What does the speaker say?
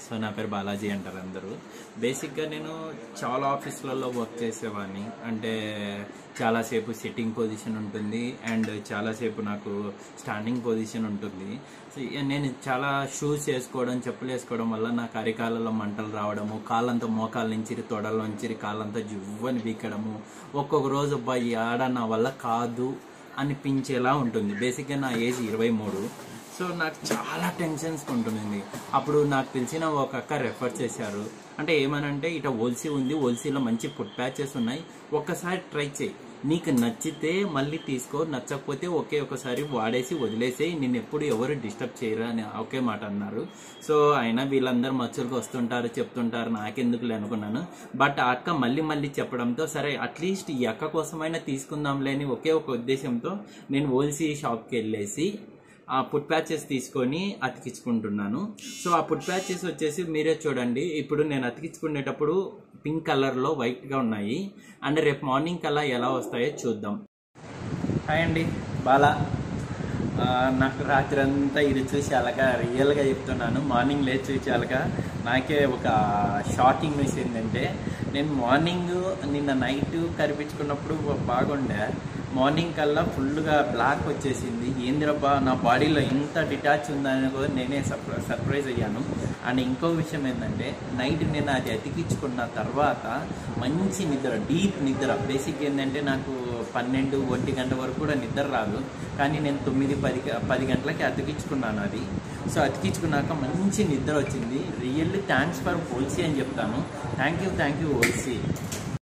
So నా పేరు బాలాజీ అంటారు అందరూ. బేసిక్గా నేను చాలా ఆఫీసులలో వర్క్ చేసేవాడిని. అంటే చాలాసేపు సిట్టింగ్ పొజిషన్ ఉంటుంది అండ్ చాలాసేపు నాకు స్టాండింగ్ పొజిషన్ ఉంటుంది. నేను చాలా షూస్ వేసుకోవడం, చెప్పులు వేసుకోవడం వల్ల నాకు అరికాలలో మంటలు రావడము, కాళ్ళంతా మోకాల నుంచి తొడలోంచి కాళ్ళంతా జువ్వని బీకడము, ఒక్కొక్క రోజు అబ్బాయి ఆడ నా వల్ల కాదు అనిపించేలా ఉంటుంది. బేసిక్గా నా ఏజ్ 23. సో నాకు చాలా టెన్షన్స్ ఉంటుంది. అప్పుడు నాకు తెలిసిన ఒక అక్క రెఫర్ చేశారు. అంటే ఏమనంటే ఇట ఓల్సీ ఉంది, ఓల్సీలో మంచి ఫుట్ ప్యాచెస్ ఉన్నాయి, ఒక్కసారి ట్రై చేయి, నీకు నచ్చితే మళ్ళీ తీసుకో, నచ్చకపోతే ఒకసారి వాడేసి వదిలేసేయి, నేను ఎప్పుడు ఎవరు డిస్టర్బ్ చేయరు అని ఒకే మాట అన్నారు. సో అయినా వీళ్ళందరూ మచ్చులకు వస్తుంటారు, చెప్తుంటారు, నాకెందుకులే అనుకున్నాను. బట్ ఆ అక్క మళ్ళీ చెప్పడంతో సరే అట్లీస్ట్ ఈ అక్క కోసమైనా తీసుకుందాంలే అని ఒకే ఒక ఉద్దేశంతో నేను ఓల్సీ షాప్కి వెళ్ళేసి ఆ ఫుట్ ప్యాచెస్ తీసుకొని అతికించుకుంటున్నాను. సో ఆ ఫుట్ ప్యాచెస్ వచ్చేసి మీరే చూడండి. ఇప్పుడు నేను అతికించుకునేటప్పుడు పింక్ కలర్లో వైట్గా ఉన్నాయి. అండ్ రేపు మార్నింగ్ కల్లా ఎలా వస్తాయో చూద్దాం. హాయ్ అండి, బాలా. నాకు రాత్రి అంతా ఇది చూసి అలాగా రియల్గా చెప్తున్నాను. మార్నింగ్ లేచి చూసి అలాగా నాకే ఒక షాకింగ్ న్యూస్ ఏంటంటే, నేను మార్నింగ్ నిన్న నైట్ కరిపించుకున్నప్పుడు బాగుండే, మార్నింగ్ కల్లా ఫుల్గా బ్లాక్ వచ్చేసింది. ఏందిరబ్బా నా బాడీలో ఇంత డిటాచ్ ఉందని కూడా నేనే సర్ప్రైజ్ అయ్యాను. అండ్ ఇంకో విషయం ఏంటంటే, నైట్ నేను అది అతికించుకున్న తర్వాత మంచి నిద్ర, డీప్ నిద్ర. బేసిక్ ఏంటంటే నాకు 12-1 గంట వరకు కూడా నిద్ర రాదు. కానీ నేను 9-10 గంటలకి అతికించుకున్నాను అది. సో అతికించుకున్నాక మంచి నిద్ర వచ్చింది. రియల్లీ థ్యాంక్స్ ఫర్ ఓల్సీ అని చెప్తాను. Thank you ఓల్సీ.